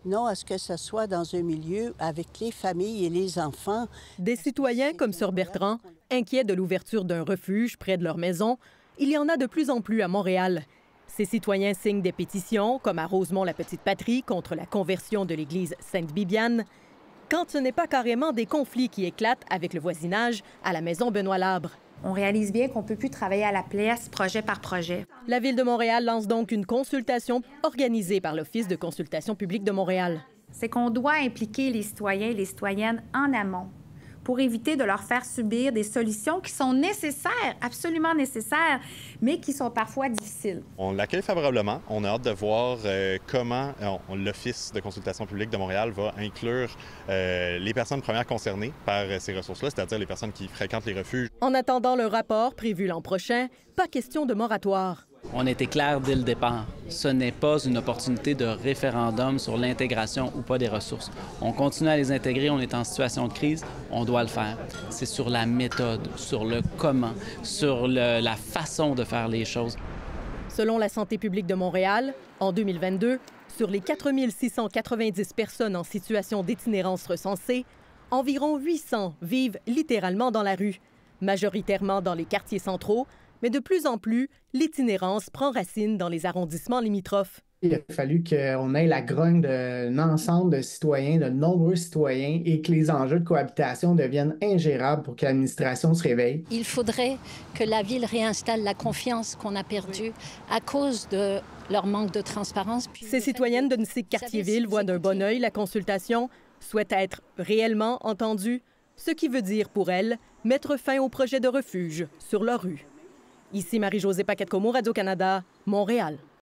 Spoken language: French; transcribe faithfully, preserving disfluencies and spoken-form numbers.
Non à ce que ce soit dans un milieu avec les familles et les enfants. Des citoyens comme Sœur Bertrand, inquiets de l'ouverture d'un refuge près de leur maison, il y en a de plus en plus à Montréal. Ces citoyens signent des pétitions, comme à Rosemont-la-Petite-Patrie, contre la conversion de l'église Sainte-Bibiane, quand ce n'est pas carrément des conflits qui éclatent avec le voisinage à la maison Benoît-Labre. On réalise bien qu'on ne peut plus travailler à la place, projet par projet. La Ville de Montréal lance donc une consultation organisée par l'Office de consultation publique de Montréal. C'est qu'on doit impliquer les citoyens et les citoyennes en amont pour éviter de leur faire subir des solutions qui sont nécessaires, absolument nécessaires, mais qui sont parfois difficiles. On l'accueille favorablement. On a hâte de voir euh, comment euh, l'Office de consultation publique de Montréal va inclure euh, les personnes premières concernées par euh, ces ressources-là, c'est-à-dire les personnes qui fréquentent les refuges. En attendant le rapport prévu l'an prochain, pas question de moratoire. On était clair dès le départ. Ce n'est pas une opportunité de référendum sur l'intégration ou pas des ressources. On continue à les intégrer, on est en situation de crise, on doit le faire. C'est sur la méthode, sur le comment, sur le, la façon de faire les choses. Selon la Santé publique de Montréal, en deux mille vingt-deux, sur les quatre mille six cent quatre-vingt-dix personnes en situation d'itinérance recensées, environ huit cents vivent littéralement dans la rue, majoritairement dans les quartiers centraux, mais de plus en plus, l'itinérance prend racine dans les arrondissements limitrophes. Il a fallu qu'on ait la grogne d'un ensemble de citoyens, de nombreux citoyens, et que les enjeux de cohabitation deviennent ingérables pour que l'administration se réveille. Il faudrait que la Ville réinstalle la confiance qu'on a perdue à cause de leur manque de transparence. Ces citoyennes de Nisic-Cartierville voient d'un bon œil la consultation, souhaitent être réellement entendues, ce qui veut dire pour elles mettre fin au projet de refuge sur leur rue. Ici Marie-Josée Paquette-Comeau, Radio-Canada, Montréal.